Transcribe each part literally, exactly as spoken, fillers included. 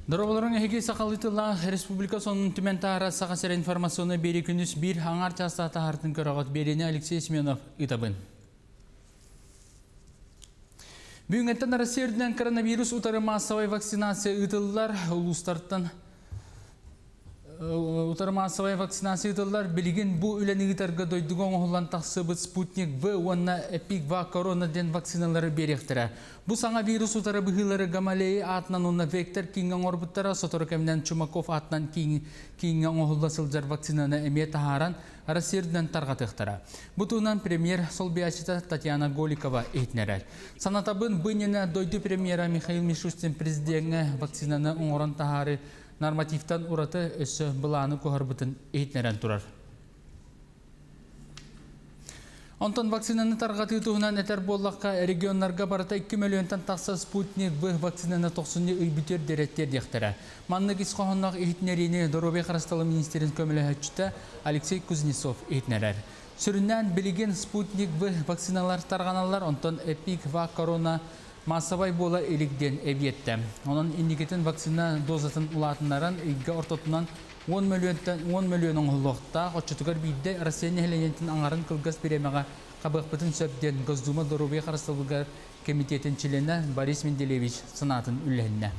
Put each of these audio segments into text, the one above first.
Дороголорың әйге сақалытыла республика сонын түментара сақасыр информационы бері күніз бір аңар частата артын көрағыт берені Алексей Семенов ұтабын. Бүгінгеттен Россияден коронавирус ұтары массовай вакцинация ұтылылар ұлыстарттан Утар массовая вакцинация тыллар билген бу үләнеге тарга дойдугон оһлан тахсыбыт спутник В уанна эпик ва корона ден вакциналары беректире. Бу саңа вирус утары быһылары гамалеи атнан онна вектор кинган орбуттара Соторокемнен Чумаков атнан кинган оһлла сылжар вакцинаны эме тахаран Россияден таргатыктара. Бутунан премьер Солбиячита Татьяна Голикова эйтнерер. Санатабын бынена дойду премьера Михаил Мишустин президентне вакцинаны оңорон тахары нормативтан ураты өсі бұланы көғырбытын ейтнерен тұрар. Онтон вакцинаны тарғаты тұғынан әтер боллаққа регионларға барыта екі миллионтан тақса спутник В вакцинаны тоқсынны үйбітер дереттер дектірі. Маннық исқоғыннақ ейтнерені Доробе Қарасталы министерін көмілі әтчіті Алексей Кузнецов ейтнерер. Сүріннен білген спутник В вакциналар тарғаналар, онтон эпик ва корона массовай бола элигден эбиетті. Onun индикетін вакцина дозатын ұлатынларын үйге ортотынан он миллионың ұлықта қотчытығар бейді Россия нәхіленетін аңарын қылғас беремеға қабықпытын сөптен Госдума Доробе Қарастылығар комитетін члены Борис Менделевич сынатын үлләніне.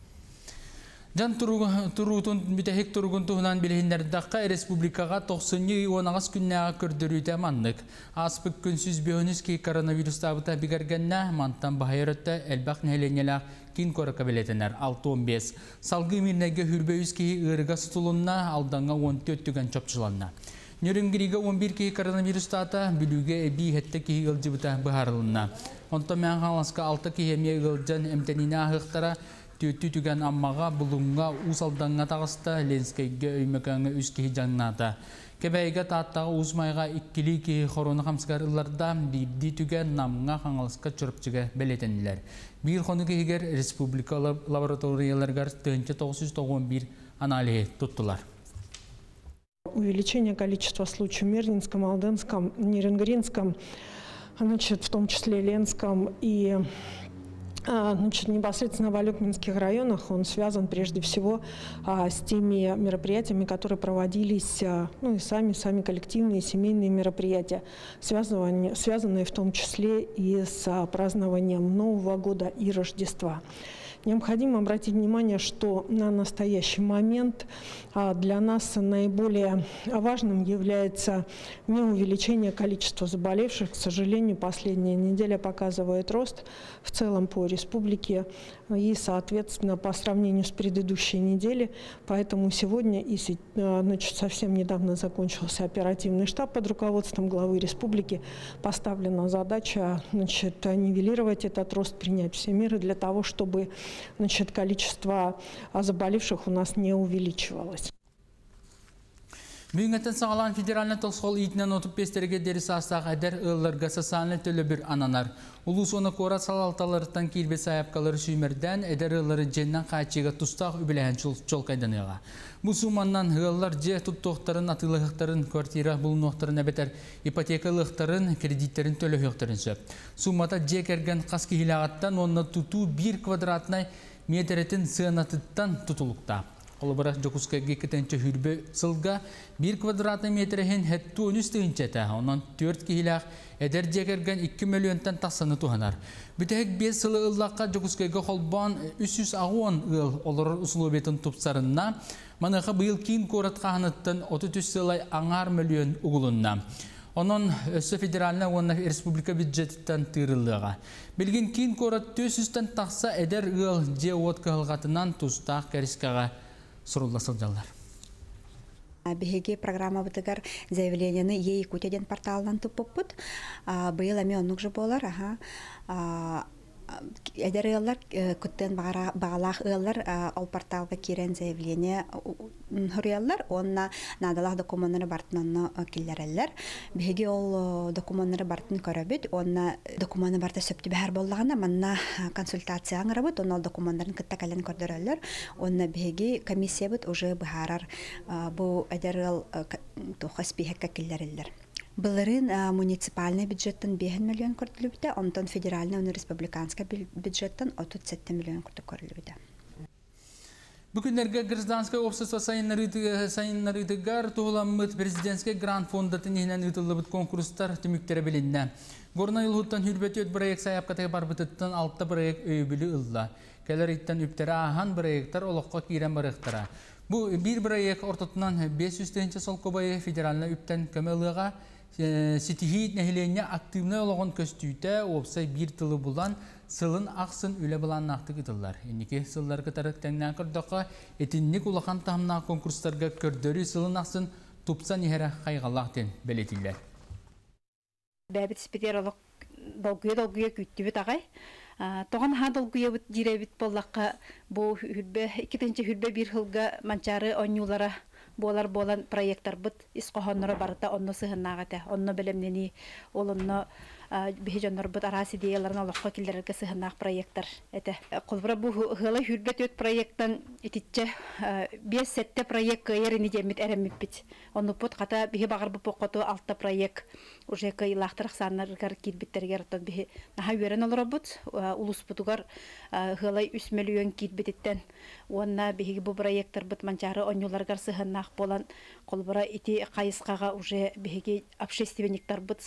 Жан турутун битехик тургун туһунан билһиннердакка республикага тоқсынны онагас күннәгә көрдөрүтә маннык. Аспык күнсүз бөөнүс ки коронавирус табыта бигәргәннә мантан баһайрытта элбак нәһеленеләр кин корка билетенер алты он беш. Салгы мирнәгә хүрбөйүс ки ырга стулунна алданга он төрт түгән чопчыланна. Нөрөнгириге он бир ки коронавирус тата билүгә эби хәтта ки ылҗыбыта баһарлынна. Онта мен халаска алты ки хемия ылҗан эмтенина хыктара Түтүгән аммага булунга усалданга тагыста Ленскайга өймәкәнгә үскә җанната. Кебәйгә таттагы узмайга иккили ки хорона хамскарларда бидди түгән намга хаңалыска чырыпчыга белетенләр. Бир хонуга егер республика лабораторияларга тысяча девятьсот девяносто один анализ туттылар. Увеличение количества случаев в Мирнинском, Алденском, Нерюнгринском, значит, в том числе Ленском и Значит, непосредственно в Алюкминских районах он связан прежде всего а, с теми мероприятиями, которые проводились, а, ну и сами, сами коллективные семейные мероприятия, связанные, связанные в том числе и с а, празднованием Нового года и Рождества. Необходимо обратить внимание, что на настоящий момент для нас наиболее важным является не увеличение количества заболевших. К сожалению, последняя неделя показывает рост в целом по республике и, соответственно, по сравнению с предыдущей неделей. Поэтому сегодня и значит, совсем недавно закончился оперативный штаб под руководством главы республики. Поставлена задача значит, нивелировать этот рост, принять все меры для того, чтобы Значит, количество заболевших у нас не увеличивалось. Бүгінгеттен сағалан федеральны тоқсол итінен отып бестерге дәрі састақ әдер ұлларға сасаны төлі бір ананар. Улус оны қора салалталарыттан келбе сайапқалары сүймерден әдер ұллары женнен қайтшыға тұстақ үбіләген чолқайдан еға. Бұл суманнан ұллар же тұттоқтарын, атылығықтарын, квартира бұлынуқтарын әбетер, ипотекалықтарын, кредиттерін төлі өқтарын сөп. Сумата же кәрген қасқы хилағаттан онына тұту бір квадратнай метретін сығанатыттан тұтылықта. Олыбырақ жокускайги кетенче хүрбе сылга bir kvadratный метрehen хетті он үш тыгынчата, онан төрт кихилақ әдер жекерген екі миллионтан тақсаны туғанар. Бүтәк бес сылы ыллаққа жокускайга холбан үч жүз он ыл олар условиятын тупсарынна, маныға бұйыл кейін коратқа ханыттан отыз үч сылай аңар миллион уғылынна. Onun ösü federalına ona республика бюджеттен тырылыға. Bilgin кейін корат төрт жүзден тақса әдер ыл же от кығылғатынан тұстақ кәріскаға сұрыласыл жалар. Беге программа бытыгар заявленияны ей кутеден порталынан туппут. Быйыл әме оннук же болар. Әдер ыллар күттен бағалақ ыллар ол порталға керен заявление хұрыялар. Онна надалақ документары бартынанны келдерелер. Беге ол документары бартын көрөбіт. Онна документы барта сөпті бәр болағына манна консультация аңырабыт. Онна ол документтарын күтті кәлін көрдерелер. Онна беге комиссия бұд уже бұхарар бұл әдер ыл тоқас бейхекка келдерелер. Былырын муниципальный бюджеттен бес миллион көрділібіде, онтан федеральный, оны республиканский бюджеттен отыз жеті миллион көрді көрділібіде. Бүгінерге гражданское общество сайыннарытыгар туғыламмыт президентске грант фондатын ехінен ұтылыбыт конкурстар түміктері білінді. Горна ұлғыттан хүрбеті өт проект саяпқатығы барбытыттан алтта проект өйбілі ұлла. Кәлер иттен үптері ахан проекттар олыққа кейрен барықтара. Бұл бір проект ортотынан бес жүз сол көбайы федералына үптен көмеліға сетихит нәхілене активны олығын көстүйті опсай бір тылы бұлан сылын ақсын үлі бұлан нақты кытылар. Енеке сыллар кытарық тәңнен көрдіққа етіннік ұлақан тағымна конкурстарға көрдері сылын ақсын тұпсан ехері қайғалақтен бәлетілер. Бәбіт спетер олық долгүйе-долгүйе күттібіт ағай. Тоған ха долгүйе бұт диребіт болаққа бұл икетінші хүрбе бір хылға манчары онюлара болар болан проекттар бұт исқоғаннары барыта онны сығыннағаты, онны білімнені олынны бейжоннар бұт арас идеяларын олыққа келдерге сығыннақ проекттар. Қолбыра бұл ғылы хүрбет өт проекттан етітчі бес сәтті проект күйеріні демет әрәміп біт. Онны бұт қата бейі бағыр бұл поқоту алтта проект уже кыйлақтырық санарғар кейтбеттергер оттан бейі наға өрен олар бұт. Улус бұтығар ғылы үс миллион кейтбеттен онна бейгі бұл проекттар бұт манчары онюларғар сығыннақ болан қолбыра ити қайысқаға уже бейгі общественниктар бұт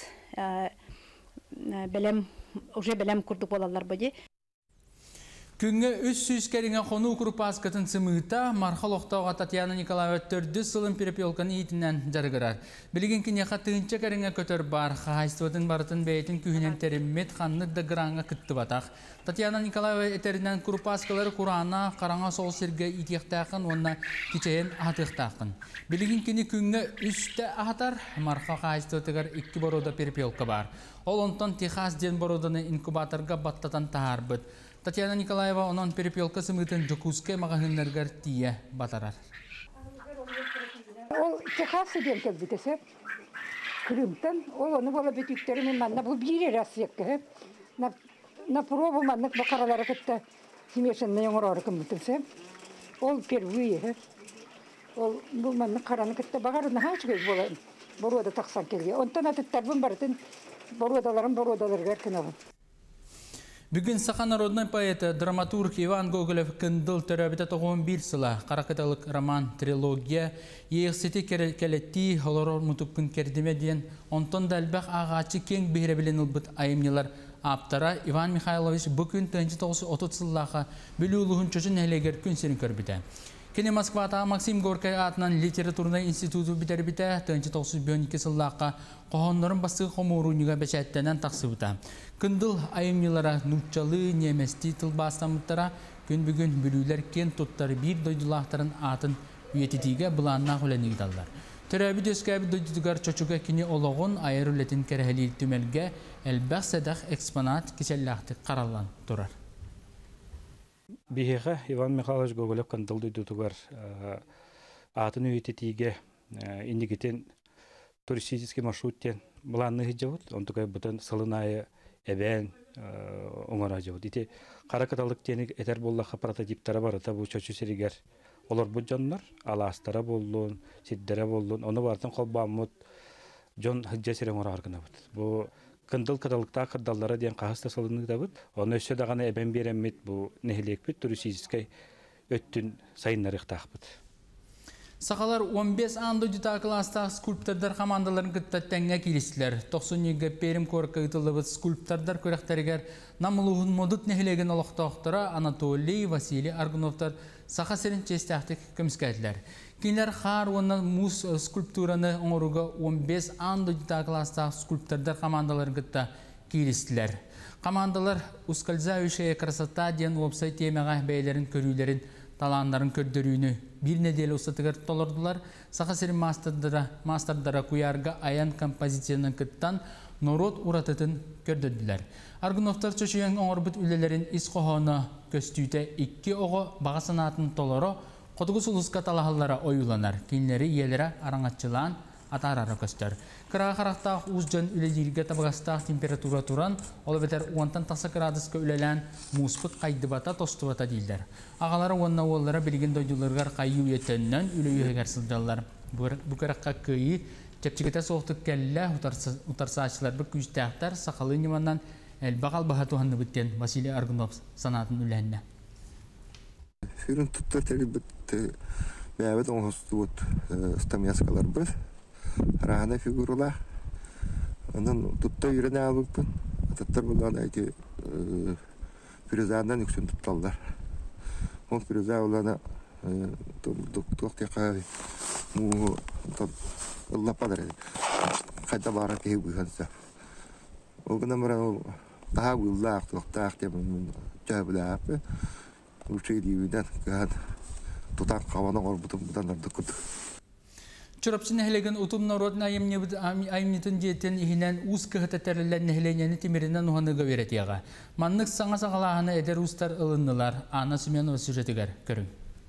Белем уже белем курдук болалар боди. Күнгө үс жүз кәріңе қону күрпаскатын сымыта Мархал Оқтауға Татьяна Николаева төрді сылын перепелканы етінен жарғырар. Білген кене қатығынча кәріңе көтір бар, қағайстыватын барытын бәйтін күйінен тәріммет қанны дағыранға күтті батақ. Татьяна Николаева етерінен күрпаскалары Құрана қараңа сол серге итектақын, онына кечейін атықтақын. Білген кене күнгө үсті ағатар Мархал қағайстыватығар екі борода перепелка бар. Ол онтан Техас ден бороданы инкубаторға баттатан тағар бұд. Татьяна Николаева онон перепелка сымытын Жокуске мағahынларгар тие батарар. Ол Техасы ден кәлбітесі, Крымтан, ол оны бола бетіктерімен манна бұл бірі рассекке. На пробу маннық бақаралары кітті семешінні оңырары кімбітілсе. Ол первые. Ол бұл маннық қараны кітті бағарына ханшығыз болайын. Борода тақсан келге. Онтан атыттарбын барытын бородаларын бородаларғар кінавын. Бүгін Саха народный поэты, драматург Иван Гоголев кындыл төрәбіті тоғын бір сыла, қарақыталық роман, трилогия, еғсеті кәлетті, олар мұтып күн кердеме дейін, онтон дәлбәқ ағачы кең бейірі білен ұлбыт айымнелар аптара Иван Михайлович бүкін төнчі тоғыз отыз сыллаға білі ұлығын чөшін әлегер күн серін көрбіті. Кені Москвата Максим Горкай атынан литературный институту бітер-біті төнчі тоғыз он екі сыллаққа қоғанларын басығы қомуруныға бәшәттенен тақсы бұта. Күнділ айымнелара нұтчалы неместі тылбастамыттара күн бүгін бүлілер кен тұттары бір дойдылақтарын атын үйететіге бұланна құләнегі далдар. Төрәбі дөскәбі дойдыдығар чочуға кені олығын айыр үлетін кәрәхәлі түмелге әлбәқ сәдәқ экспонат кеселләқті қаралан тұрар. Бихеха Иван Михайлович Гоголев кандыл дойдыдығар атын үйететіге индигетен туристический маршруттен бұланны хиджавыд, он тұқай бұтын сылынайы әбән оңыра жауд. Ите қара каталық тенік әтер боллаққа прототиптары бар, ата бұл чөчі серігер. Олар бұл жанлар, аластара болуын, сиддері болуын, оны бартын қолбамыд, жон хиджа серен оңыра арғына бұд. Бұл кындыл каталықта қырдалдары ден қағыста сылыны да бұд. Оны өсі дағаны әбән беремет бұл нәхілек бұд, туристическай өттін сайынларықтақ бұд. Сақалар он бес андо жүта класста скульптордар командаларын кыттаттаңа келістілер. тоқсан екі перім көркі ұтылыбыт скульптордар көріқтерігер намылуғын модут нәхілеген олықтақтыра Анатолий, Василий Аргуновтар сақа серін честяқтық көміскәділер. Кейлер қар онын мұз скульптураны оңыруға он бес андо жүта класста скульптордар командаларын кытта келістілер. Командалар ускользающая красота ден веб-сайт темеға бәйлерін көрілерін таландарын көрдөрүүнү бир неделе устатыгар толордулар. Саха серин мастардара куярга аян композициянын кыттан норот уратытын көрдөрдүлөр. Аргуновтар чөчүйөн оңорбут үлелерин исқохона көстүүтө икки ого бага санатын толоро котугус улуска талахаллара оюланар. Кинлери иелери араңатчылаан атарары көстөр. Кыра карактак уз жөн үлелерге табагастак температура туран, ол бетер онтан таса градуска үлелен муспут кайдыбата тостубата дейдер. Агалары онна оллары билген дойдуларгар кайю етеннен үлөйөгөр сылдалар. Бу каракка кыйы чепчигете соқтық кәлі утарсачылар бір күштәқтар сақалы неманнан әлбағал бағатуғанны бүттен Василий Аргунов санатын үләнне. Hürün tuttar teri bit bäbet on hostut stamiaskalar bir. Rahana figurula. Ondan tutta yürene alıpın. Atatlar bundan ayti Firuza'dan yüksün tuttallar. On Firuza olana doktor tekrar mu Allah padre. Kayda bara ki bu hansa. O gün amra daha güzel doktor temin cevabla yapı. Bu şey diyordan kad tutan kavana orbutum budan ardukut. Çorapçı nehlegen utum narod nayemne ayımnitun jeten ihinen uz kıhtaterler nehlenyeni timirinden uhanıga veretiyaga. Manlık sana sağalahana eder ustar ılınlılar. Ana Sümyanova süjetiger körün.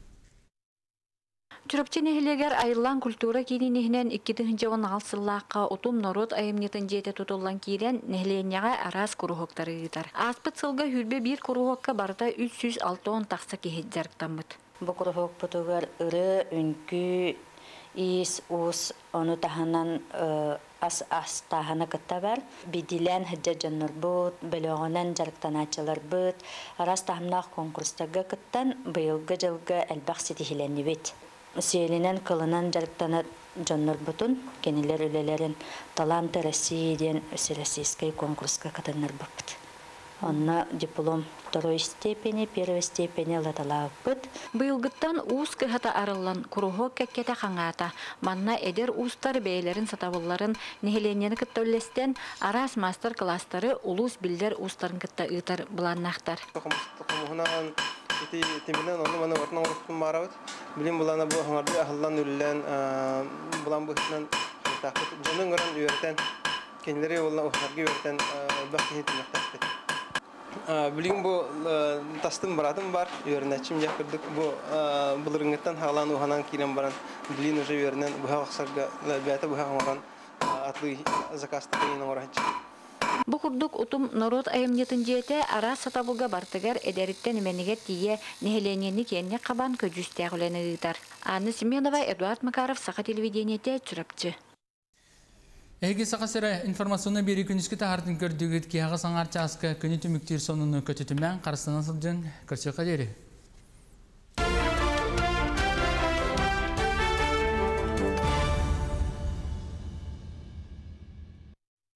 Çorapçı nehleger ayrılan kultura kininihinden ikkinci on altıllaqqa utum narod ayımnitun jete tutullan kiren nehlenyaga aras kuruhokları gitar. Aspıt sılga hülbe bir kuruhokka barda üç yüz altı taqsa kehedjarktanmıt. Bu kuruhok putugar ırı, ünkü, is us onu tahanan as as tahana katabar bidilen hajja jannur but belogonan jarktan açılır but aras tahmnaq konkurstaga kıttan bıyılga jılga elbaxsiti hilenni bit Siyelinen kılınan jarktana jannur butun keniler ülelerin talanta Россияден всероссийский конкурска катанар бапт. Онна диплом второй степени, первой степени латалапыт. Быйылгыттан уус кыхата арылан курухок кеккете хаңата. Манна эдер уустар бейлерин сатабылларын нехеленени кыттөллестен арас мастер-класстары улус билдер уустарын кытта ыйтар буланнахтар. Ити тиминен оны мана ватна урыктын барабыт. Билим булана бу хаңарды ахылдан үллен булан быхтан тахт жөнөн гөрөн үйрөтен кенлери улла ухарга үйрөтен бахтын тахт. Билим бу тастын баратым бар, үйрөнөчүм жакырдык бу булырыңыттан халан уханан кирен баран билин уже үйрөнөн бу хаксарга бата бу хаңаран атлы заказты кийин орачы. Бу курдук утум народ айымнетін жете ара сатабылга бартыгар эдериттен именигер тие нехеленени кенне кабан көжүстәгүлені ыйтар. Анна Семенова, Эдуард Макаров, Саха телевидениете, Чурапчы. Эге сақа сірі информационны бері күніскі тағардың көрдігіт кияға саңарча асқа күні түміктер сонуны көтетімен қарыстынан сылжын көрсе қадері.